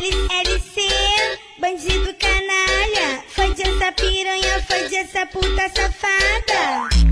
LC, bandido canalha, fode essa piranha, fode essa puta safada.